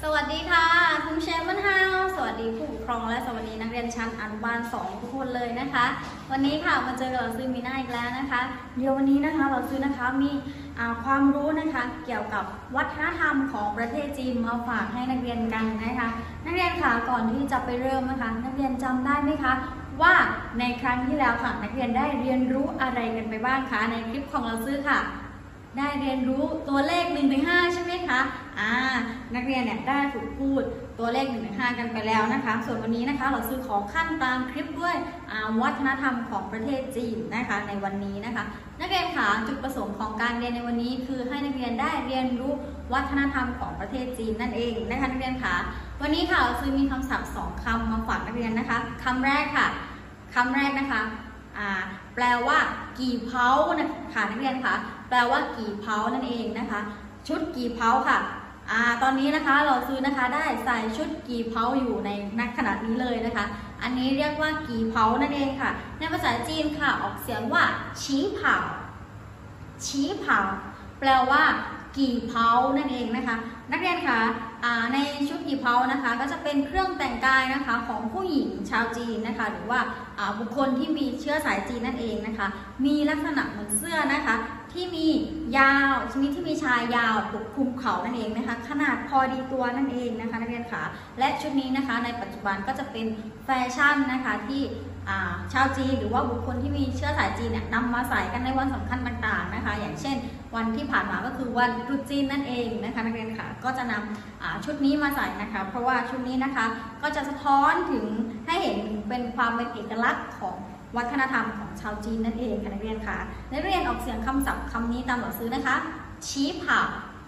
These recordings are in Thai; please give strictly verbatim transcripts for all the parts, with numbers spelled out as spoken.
สวัสดีค่ะคุณเชฟมันฮาวสวัสดีผู้ปกครองและสวัสดีนักเรียนชั้นอนุบาลสองทุกคนเลยนะคะวันนี้ค่ะมาเจอกับเราซื้อมีหน้าอีกแล้วนะคะเดี๋ยววันนี้นะคะเราซื้อนะคะมีความรู้นะคะเกี่ยวกับวัฒนธรรมของประเทศจีนมาฝากให้นักเรียนกันนะคะนักเรียนค่ะก่อนที่จะไปเริ่มนะคะนักเรียนจำได้ไหมคะว่าในครั้งที่แล้วค่ะนักเรียนได้เรียนรู้อะไรกันไปบ้างคะในคลิปของเราซื้อค่ะได้เรียนรู้ตัวเลข หนึ่งถึงห้า ใช่ไหมคะอ่านักเรียนเนี่ยได้ฝึกพูดตัวเลข หนึ่งถึงห้า กันไปแล้วนะคะส่วนวันนี้นะคะเราซื้อขอขั้นตามคลิปด้วยวัฒนธรรมของประเทศจีนนะคะในวันนี้นะคะนักเรียนค่ะจุดประสงค์ของการเรียนในวันนี้คือให้นักเรียนได้เรียนรู้วัฒนธรรมของประเทศจีนนั่นเองนะคะนักเรียนค่ะวันนี้ค่ะเราซื้อมีคำศัพท์สองคำมาฝากนักเรียนนะคะคำแรกค่ะคำแรกนะคะอ่าแปลว่ากี่เผาค่ะนักเรียนค่ะแปลว่ากี่เผานั่นเองนะคะชุดกี่เผาค่ะอ่าตอนนี้นะคะเราซื้อนะคะได้ใส่ชุดกี่เผาอยู่ในนักขณะนี้เลยนะคะอันนี้เรียกว่ากี่เผานั่นเองค่ะในภาษาจีนค่ะออกเสียงว่าฉีเผาฉีเผาแปลว่ากี่เผานั่นเองนะคะนักเรียนค่ะในชุดกี่เผานะคะก็จะเป็นเครื่องแต่งกายนะคะของผู้หญิงชาวจีนนะคะหรือว่าบุคคลที่มีเชื้อสายจีนนั่นเองนะคะมีลักษณะเหมือนเสื้อนะคะที่มียาวชนิดที่มีชายยาวปกคลุมเข่านั่นเองนะคะขนาดพอดีตัวนั่นเองนะคะนักเรียนค่ะและชุดนี้นะคะในปัจจุบันก็จะเป็นแฟชั่นนะคะที่ชาวจีนหรือว่าบุคคลที่มีเชื้อสายจีนเนี่ยนำมาใส่กันในวันสำคัญต่างๆนะคะอย่างเช่นวันที่ผ่านมาก็คือวันตรุษจีนนั่นเองนะคะนักเรียนค่ะก็จะนำชุดนี้มาใส่นะคะเพราะว่าชุดนี้นะคะก็จะสะท้อนถึงให้เห็นเป็นความเป็นเอกลักษณ์ของวัฒนธรรมของชาวจีนนั่นเองค่ะนักเรียนค่ะนักเรียนออกเสียงคำศัพท์คำนี้ตามหลักซื้อนะคะชี้เผา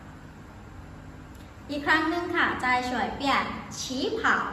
อีกครั้งหนึ่งค่ะใจช่วยเปลี่ยนชี้เผา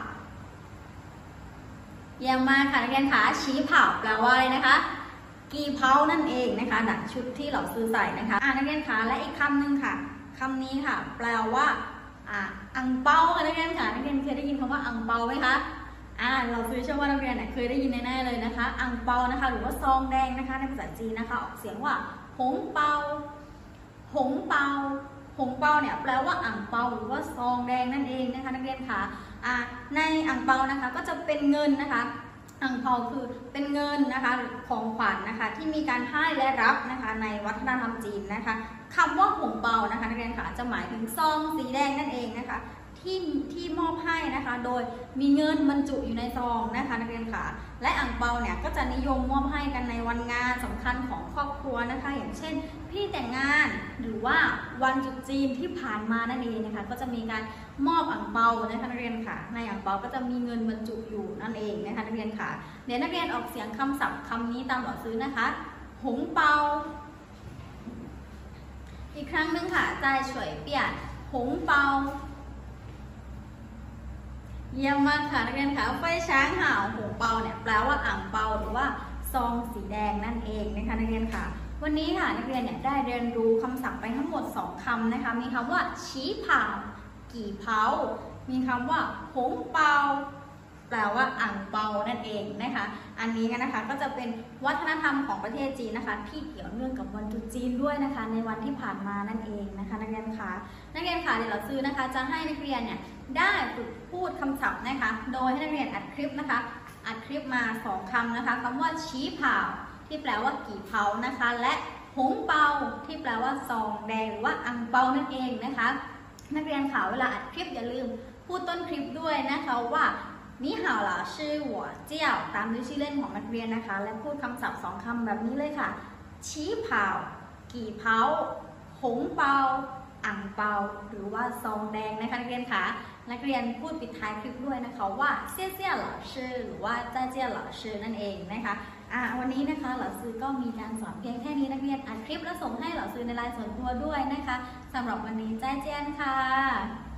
เยี่ยมมากค่ะนักเรียนค่ะชี้เผาแปลว่าอะไรนะคะกี่เผานั่นเองนะคะดังชุดที่เราซื้อใส่นะคะอ่านักเรียนค่ะและอีกคำหนึ่งค่ะคำนี้ค่ะแปลว่าอ่าอังเปาค่ะนักเรียนค่ะนักเรียนเคยได้ยินคำว่าอังเปาไหมคะอ่าเราซื้อเชื่อว่านักเรียนเนี่ยเคยได้ยินแน่ๆเลยนะคะอังเปานะคะหรือว่าซองแดงนะคะในภาษาจีนนะคะออกเสียงว่าหงเปาหงเปาหงเปาเนี่ยแปลว่าอังเปาหรือว่าซองแดงนั่นเองนะคะนักเรียนค่ะอ่าในอังเปานะคะก็จะเป็นเงินนะคะอังเปาคือเป็นเงินนะคะของขวัญ นะคะที่มีการให้และรับนะคะในวัฒนธรรมจีนนะคะคำว่าหงเปานะคะนักเรียนค่ะจะหมายถึงซองสีแดงนั่นเองนะคะที่ที่มอบให้นะคะโดยมีเงินบรรจุอยู่ในซองนะคะนักเรียนค่ะและอั่งเปาเนี่ยก็จะนิยมมอบให้กันในวันงานสำคัญของครอบครัวนะคะอย่างเช่นพิธีแต่งงานหรือว่าวันตรุษจีนที่ผ่านมานั่นเองนะคะก็จะมีการมอบอั่งเปานะคะนักเรียนค่ะในอั่งเปาก็จะมีเงินบรรจุอยู่นั่นเองนะคะนักเรียนค่ะเดี๋ยวนักเรียนออกเสียงคำศัพท์คำนี้ตามหลักซื้อนะคะหงเปาอีกครั้งหนึ่งค่ะใจช่วยเปลี่ยนหงเปาเยี่ยมมากค่ะนักเรียนค่ะไฟช้างห่าวหงเปาเนี่ยแปลว่าอ่างเปาหรือว่าซองสีแดงนั่นเองนะคะนักเรียนค่ะวันนี้ค่ะนักเรียนเนี่ยได้เรียนรู้คำศัพท์ไปทั้งหมดสองคำนะคะมีคำว่าชี้เผากี่เผามีคำว่าหงเปาแปลว่าอ่างเปานั่นเองนะคะอันนี้กันนะคะก็จะเป็นวัฒนธรรมของประเทศจีนนะคะที่เกี่ยวเนื่องกับวันตรุษจีนด้วยนะคะในวันที่ผ่านมานั่นเองนะคะนักเรียนค่ะนักเรียนค่ะเดี๋ยวเราซื้อนะคะจะให้นักเรียนเนี่ยได้ฝึกพูดคำศัพท์นะคะโดยให้นักเรียนอัดคลิปนะคะอัดคลิปมาสองคำนะคะคำว่าชี้เผาที่แปลว่ากี่เผานะคะและหงเปาที่แปลว่าซองแดงหรือว่าอังเปานั่นเองนะคะนักเรียนค่ะเวลาอัดคลิปอย่าลืมพูดต้นคลิปด้วยนะคะว่านี่หาวล่ะชื่อหัวเจี้ยวตามด้วยชื่อเล่นของนักเรียนนะคะและพูดคำศัพท์สองคำแบบนี้เลยค่ะชี้เผากี่เผาหงเปาอั่งเปาหรือว่าซองแดงนะคะนักเรียนค่ะนักเรียนพูดปิดท้ายคลิปด้วยนะคะว่าเซี่ยเซี่ยหล่อชื่อหรือว่าจ้าเจี้ยหล่อชื่อนั่นเองนะคะอ่าวันนี้นะคะหล่อซื้อก็มีการสอนเพียงแค่นี้นักเรียนอัดคลิปแล้วส่งให้หล่อซื้อในไลน์ส่วนตัวด้วยนะคะสำหรับวันนี้จ้าเจี้ยนค่ะ